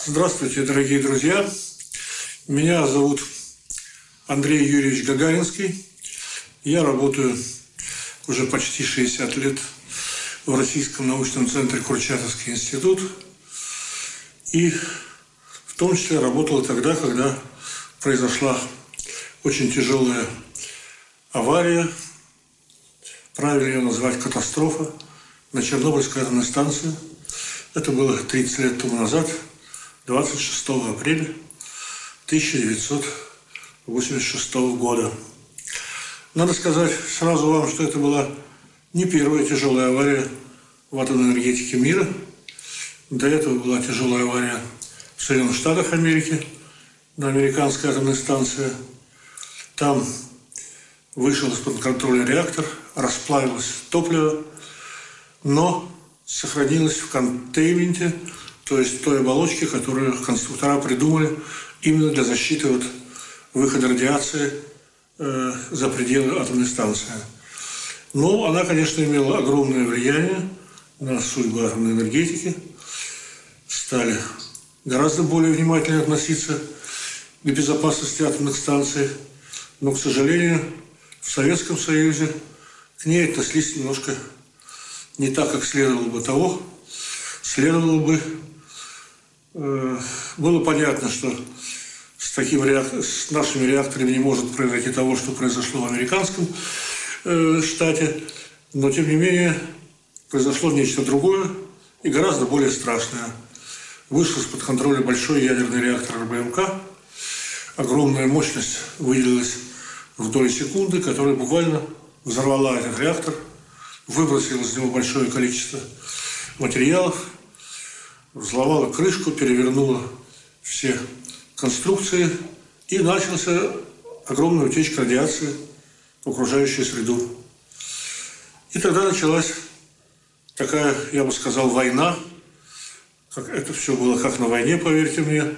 Здравствуйте, дорогие друзья. Меня зовут Андрей Юрьевич Гагаринский. Я работаю уже почти 60 лет в Российском научном центре Курчатовский институт. И в том числе работал тогда, когда произошла очень тяжелая авария, правильно ее назвать катастрофа, на Чернобыльской атомной станции. Это было 30 лет тому назад, 26 апреля 1986 года. Надо сказать сразу вам, что это была не первая тяжелая авария в атомной энергетике мира. До этого была тяжелая авария в Соединенных Штатах Америки на американской атомной станции. Там вышел из-под контроля реактор, расплавилось топливо, но сохранилось в контейнменте, то есть той оболочке, которую конструктора придумали именно для защиты от выхода радиации за пределы атомной станции. Но она, конечно, имела огромное влияние на судьбу атомной энергетики. Стали гораздо более внимательно относиться к безопасности атомных станций. Но, к сожалению, в Советском Союзе к ней отнеслись немножко не так, как следовало бы того. Следовало бы... Было понятно, что с нашими реакторами не может произойти того, что произошло в американском штате. Но, тем не менее, произошло нечто другое и гораздо более страшное. Вышел из-под контроля большой ядерный реактор РБМК. Огромная мощность выделилась в доли секунды, которая буквально взорвала этот реактор, выбросила из него большое количество материалов, взломала крышку, перевернула все конструкции, и начался огромная утечка радиации в окружающую среду. И тогда началась такая, я бы сказал, война. Это все было как на войне, поверьте мне.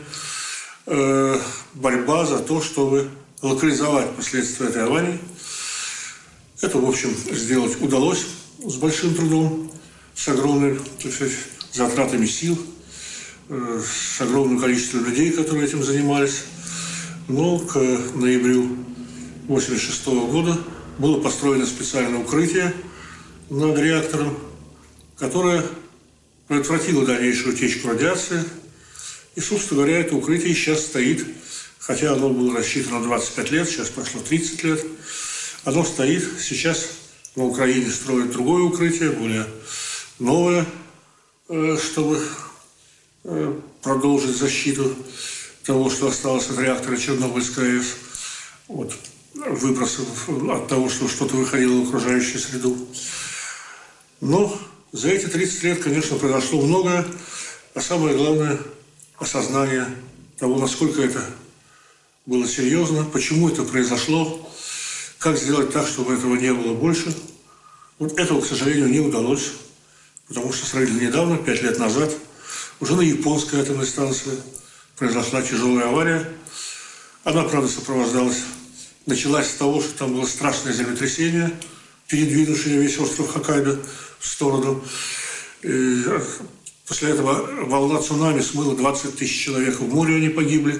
Борьба за то, чтобы локализовать последствия этой аварии. Это, в общем, сделать удалось с большим трудом, с огромными, так сказать, затратами сил, с огромным количеством людей, которые этим занимались. Но к ноябрю 1986 года было построено специальное укрытие над реактором, которое предотвратило дальнейшую утечку радиации. И, собственно говоря, это укрытие сейчас стоит, хотя оно было рассчитано на 25 лет, сейчас прошло 30 лет. Оно стоит, сейчас на Украине строят другое укрытие, более новое, чтобы продолжить защиту того, что осталось от реактора Чернобыльской АЭС, от выбросов, от того, что что-то выходило в окружающую среду. Но за эти 30 лет, конечно, произошло многое, а самое главное – осознание того, насколько это было серьезно, почему это произошло, как сделать так, чтобы этого не было больше. Вот этого, к сожалению, не удалось, потому что сравнительно недавно, 5 лет назад, уже на японской атомной станции произошла тяжелая авария. Она, правда, началась с того, что там было страшное землетрясение, передвинувшее весь остров Хоккайдо в сторону. После этого волна цунами смыла 20 тысяч человек в море, они погибли.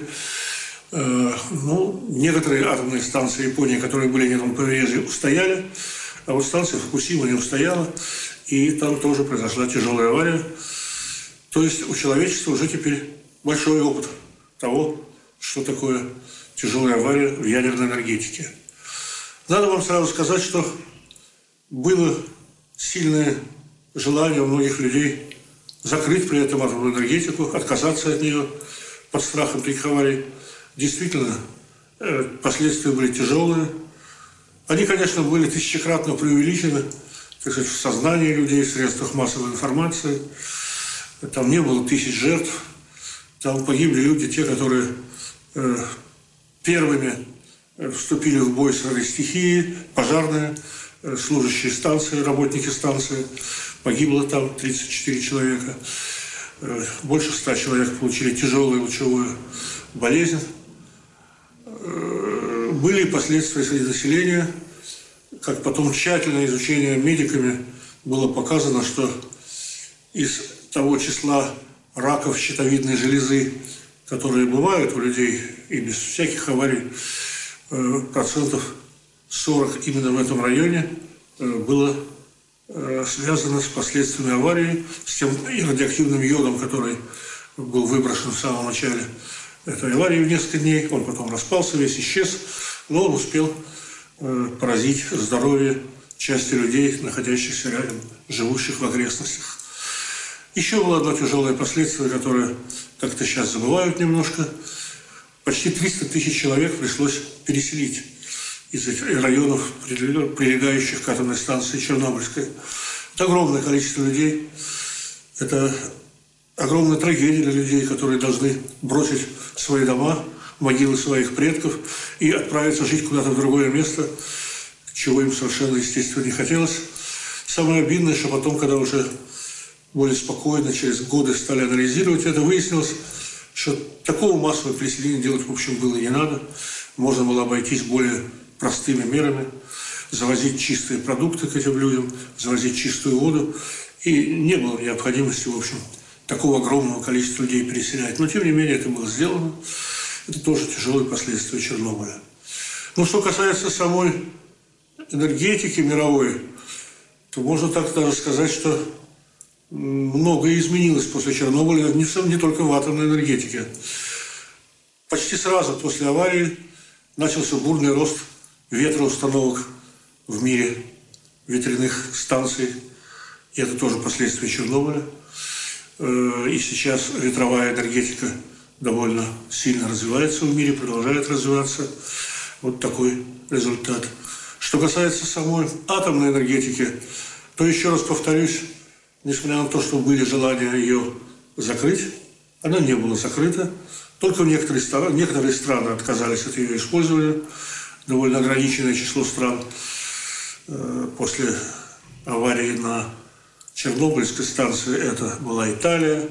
Некоторые атомные станции Японии, которые были на этом побережье, устояли, а вот станция Фукусима не устояла, и там тоже произошла тяжелая авария. То есть у человечества уже теперь большой опыт того, что такое тяжелая авария в ядерной энергетике. Надо вам сразу сказать, что было сильное желание у многих людей закрыть при этом атомную энергетику, отказаться от нее под страхом таких аварий. Действительно, последствия были тяжелые. Они, конечно, были тысячекратно преувеличены, так сказать, в сознании людей, в средствах массовой информации. Там не было тысяч жертв. Там погибли люди, те, которые первыми вступили в бой с этой стихией, пожарные, служащие станции, работники станции. Погибло там 34 человека. Больше 100 человек получили тяжелую лучевую болезнь. Были последствия среди населения. Как потом тщательное изучение медиками было показано, что из того числа раков щитовидной железы, которые бывают у людей, и без всяких аварий, процентов 40 именно в этом районе было связано с последствиями аварии, с тем радиоактивным йодом, который был выброшен в самом начале этой аварии в несколько дней. Он потом распался, весь исчез, но он успел поразить здоровье части людей, находящихся рядом, живущих в окрестностях. Еще было одно тяжелое последствие, которое как-то сейчас забывают немножко. Почти 300 тысяч человек пришлось переселить из этих районов, прилегающих к атомной станции Чернобыльской. Это огромное количество людей. Это огромная трагедия для людей, которые должны бросить свои дома, могилы своих предков и отправиться жить куда-то в другое место, чего им совершенно, естественно, не хотелось. Самое обидное, что потом, когда уже более спокойно, через годы стали анализировать это, выяснилось, что такого массового переселения делать, в общем, было не надо. Можно было обойтись более простыми мерами, завозить чистые продукты к этим людям, завозить чистую воду. И не было необходимости, в общем, такого огромного количества людей переселять. Но, тем не менее, это было сделано. Это тоже тяжелые последствия Чернобыля. Но что касается самой энергетики мировой, то можно так даже сказать, что многое изменилось после Чернобыля, не только в атомной энергетике. Почти сразу после аварии начался бурный рост ветроустановок в мире, ветряных станций. И это тоже последствия Чернобыля. И сейчас ветровая энергетика довольно сильно развивается в мире, продолжает развиваться. Вот такой результат. Что касается самой атомной энергетики, то еще раз повторюсь, несмотря на то, что были желания ее закрыть, она не была закрыта. Только некоторые страны отказались от ее использования. Довольно ограниченное число стран после аварии на Чернобыльской станции. Это была Италия,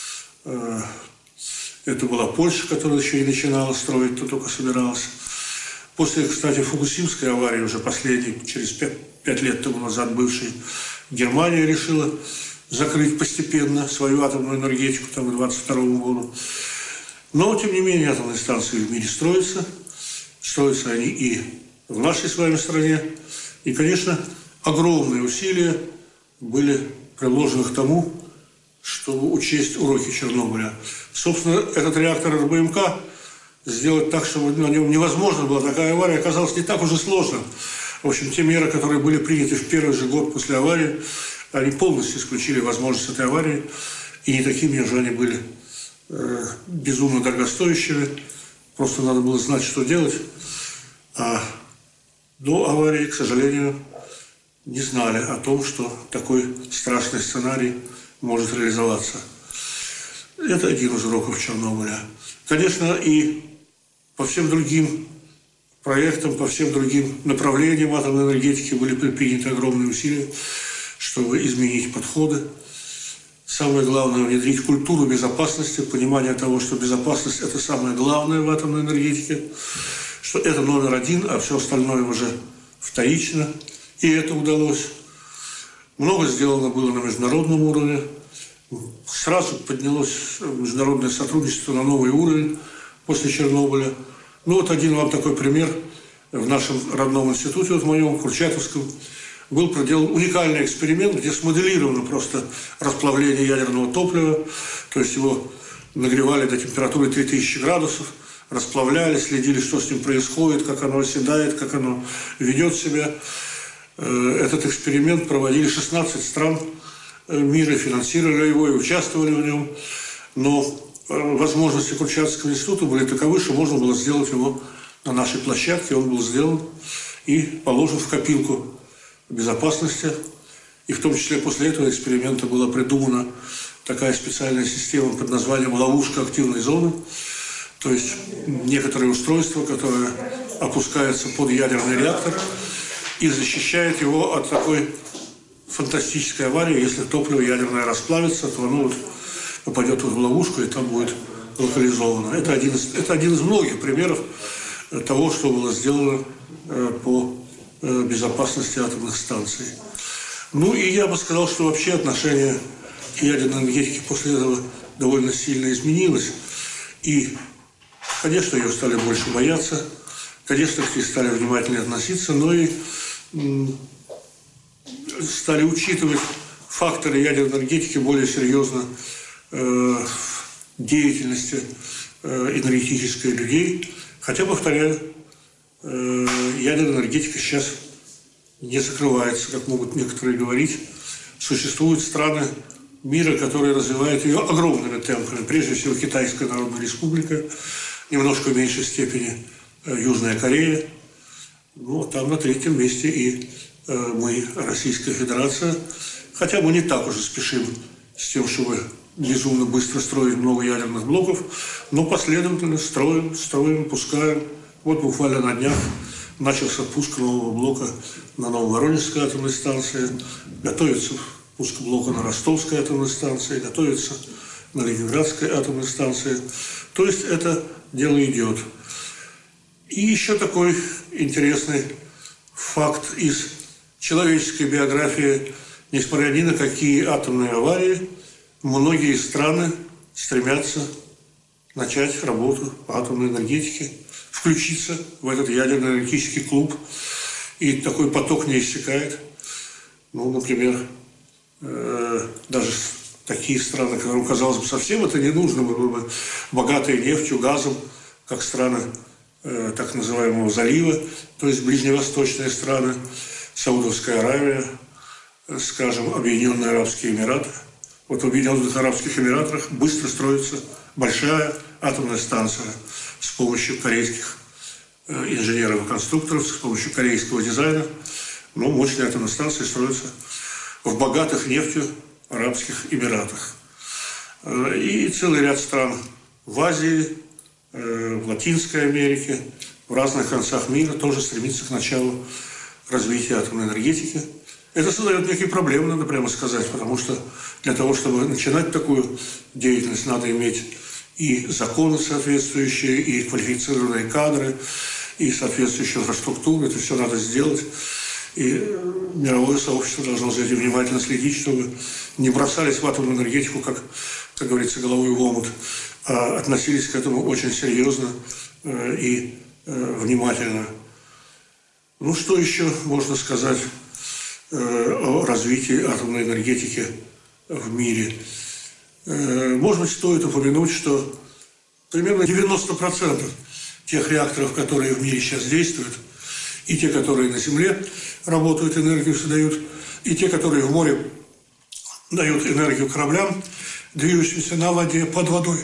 это была Польша, которая еще не начинала строить, то только собиралась. После, кстати, Фукусимской аварии, уже последней, через 5 лет тому назад бывшей, Германия решила закрыть постепенно свою атомную энергетику там, к 2022 году. Но, тем не менее, атомные станции в мире строятся. Строятся они и в нашей с вами стране. И, конечно, огромные усилия были приложены к тому, чтобы учесть уроки Чернобыля. Собственно, этот реактор РБМК сделать так, чтобы на нем невозможно было, такая авария оказалась не так уж и сложно. В общем, те меры, которые были приняты в первый же год после аварии, они полностью исключили возможность этой аварии, и не такими уже они были безумно дорогостоящими. Просто надо было знать, что делать. А до аварии, к сожалению, не знали о том, что такой страшный сценарий может реализоваться. Это один из уроков Чернобыля. Конечно, и по всем другим проектам, по всем другим направлениям атомной энергетики были предприняты огромные усилия, чтобы изменить подходы. Самое главное – внедрить культуру безопасности, понимание того, что безопасность – это самое главное в атомной энергетике, что это номер один, а все остальное уже вторично. И это удалось. Много сделано было на международном уровне. Сразу поднялось международное сотрудничество на новый уровень после Чернобыля. Ну вот один вам такой пример. В нашем родном институте, вот в моем, Курчатовском, был проделан уникальный эксперимент, где смоделировано просто расплавление ядерного топлива. То есть его нагревали до температуры 3000 градусов, расплавляли, следили, что с ним происходит, как оно оседает, как оно ведет себя. Этот эксперимент проводили 16 стран мира, финансировали его и участвовали в нем. Но возможности Курчатовского института были таковы, что можно было сделать его на нашей площадке. Он был сделан и положен в копилку безопасности. И в том числе после этого эксперимента была придумана такая специальная система под названием «ловушка активной зоны». То есть некоторые устройства, которые опускаются под ядерный реактор и защищает его от такой фантастической аварии. Если топливо ядерное расплавится, то оно вот попадет в ловушку и там будет локализовано. Это один из многих примеров того, что было сделано по безопасности атомных станций. Ну и я бы сказал, что вообще отношение к ядерной энергетике после этого довольно сильно изменилась. И, конечно, ее стали больше бояться, конечно, к ней стали внимательнее относиться, но и стали учитывать факторы ядерной энергетики более серьезно в деятельности энергетической людей. Хотя, повторяю, ядерная энергетика сейчас не закрывается, как могут некоторые говорить. Существуют страны мира, которые развивают ее огромными темпами. Прежде всего, Китайская Народная Республика, немножко в меньшей степени Южная Корея. Ну, там на третьем месте и мы, Российская Федерация. Хотя мы не так уже спешим с тем, чтобы безумно быстро строить много ядерных блоков, но последовательно строим, пускаем. Вот буквально на днях начался пуск нового блока на Нововоронежской атомной станции, готовится пуск блока на Ростовской атомной станции, готовится на Ленинградской атомной станции. То есть это дело идет. И еще такой интересный факт из человеческой биографии. Несмотря ни на какие атомные аварии, многие страны стремятся начать работу по атомной энергетике, включиться в этот ядерный энергетический клуб. И такой поток не иссякает. Ну, например, даже такие страны, которым, казалось бы, совсем это не нужно было бы, богатые нефтью, газом, как страны так называемого залива, то есть ближневосточные страны, Саудовская Аравия, скажем, Объединенные Арабские Эмираты. Вот в Объединенных Арабских Эмиратах быстро строится большая атомная станция с помощью корейских инженеров и конструкторов, с помощью корейского дизайна. Но мощные атомные станции строятся в богатых нефтью Арабских Эмиратах. И целый ряд стран в Азии, в Латинской Америке, в разных концах мира тоже стремится к началу развития атомной энергетики. Это создает некие проблемы, надо прямо сказать, потому что для того, чтобы начинать такую деятельность, надо иметь и законы соответствующие, и квалифицированные кадры, и соответствующую инфраструктуру. Это все надо сделать. И мировое сообщество должно за этим внимательно следить, чтобы не бросались в атомную энергетику, как говорится, головой в омут, а относились к этому очень серьезно и внимательно. Ну, что еще можно сказать о развитии атомной энергетики в мире? Может быть, стоит упомянуть, что примерно 90% тех реакторов, которые в мире сейчас действуют, и те, которые на Земле работают, энергию создают, и те, которые в море дают энергию кораблям, движущимся на воде, под водой.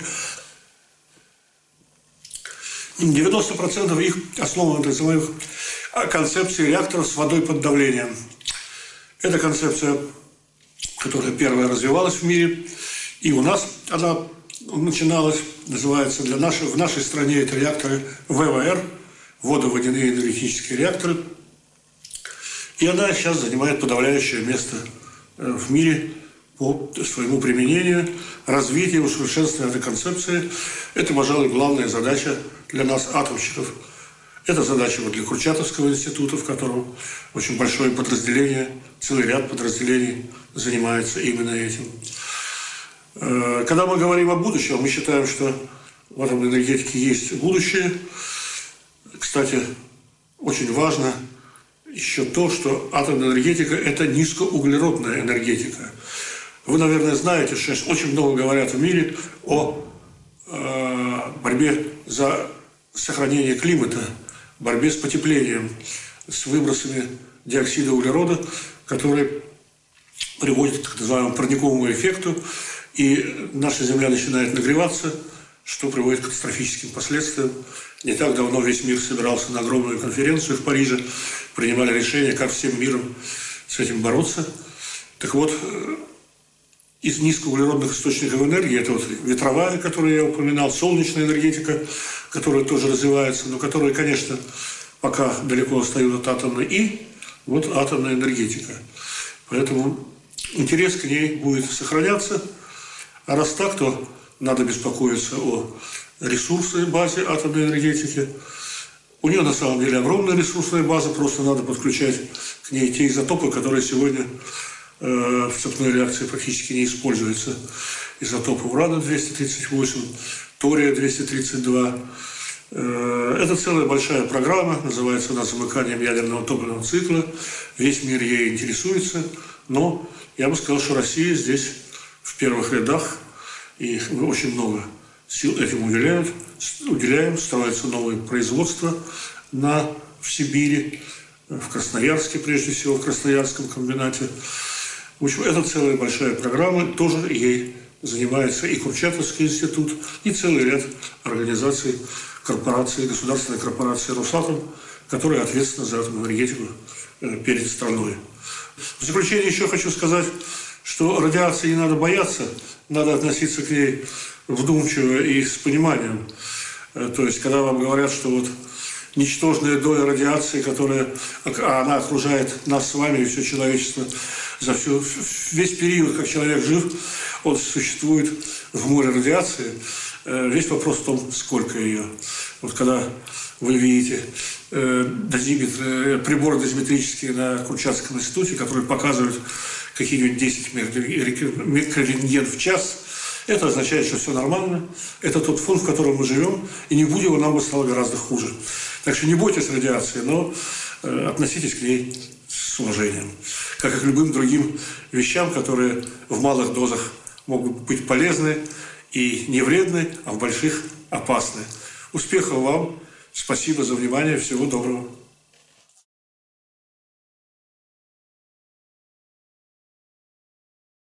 90% их основано на так называемых концепции реакторов с водой под давлением. Это концепция, которая первая развивалась в мире, и у нас она начиналась, называется в нашей стране это реакторы ВВР, водоводяные энергетические реакторы, и она сейчас занимает подавляющее место в мире по своему применению, развитию, усовершенствованию этой концепции. Это, пожалуй, главная задача для нас, атомщиков. Это задача для Курчатовского института, в котором очень большое подразделение, целый ряд подразделений занимается именно этим. Когда мы говорим о будущем, мы считаем, что в атомной энергетике есть будущее. Кстати, очень важно еще то, что атомная энергетика – это низкоуглеродная энергетика. Вы, наверное, знаете, что сейчас очень много говорят в мире о борьбе за сохранение климата, борьбе с потеплением, с выбросами диоксида углерода, которые приводят к так называемому парниковому эффекту, и наша Земля начинает нагреваться, что приводит к катастрофическим последствиям. Не так давно весь мир собирался на огромную конференцию в Париже, принимали решение, как всем миром с этим бороться. Так вот, из низкоуглеродных источников энергии, это вот ветровая, которую я упоминал, солнечная энергетика, которая тоже развивается, но которая, конечно, пока далеко отстает от атомной, и вот атомная энергетика. Поэтому интерес к ней будет сохраняться. А раз так, то надо беспокоиться о ресурсной базе атомной энергетики. У нее на самом деле огромная ресурсная база, просто надо подключать к ней те изотопы, которые сегодня в цепной реакции практически не используется. Изотопы урана-238, тория-232. Это целая большая программа, называется она «Замыканием ядерного топливного цикла». Весь мир ей интересуется, но я бы сказал, что Россия здесь в первых рядах, и очень много сил этим уделяем. Строятся новые производства в Сибири, в Красноярске, прежде всего, в Красноярском комбинате. В общем, это целая большая программа, тоже ей занимается и Курчатовский институт, и целый ряд организаций, корпораций, государственной корпорации «Росатом», которая ответственна за атомную энергетику перед страной. В заключение еще хочу сказать, что радиации не надо бояться, надо относиться к ней вдумчиво и с пониманием. То есть, когда вам говорят, что вот ничтожная доля радиации, она окружает нас с вами и все человечество весь период, как человек жив, он существует в море радиации. Весь вопрос в том, сколько ее. Вот когда вы видите приборы дозиметрические на Курчатовском институте, которые показывают какие-нибудь 10 микрорентген в час, это означает, что все нормально. Это тот фон, в котором мы живем, и не будь его, нам бы стало гораздо хуже. Так что не бойтесь радиации, но относитесь к ней с уважением. Как и к любым другим вещам, которые в малых дозах могут быть полезны и не вредны, а в больших опасны. Успехов вам! Спасибо за внимание. Всего доброго!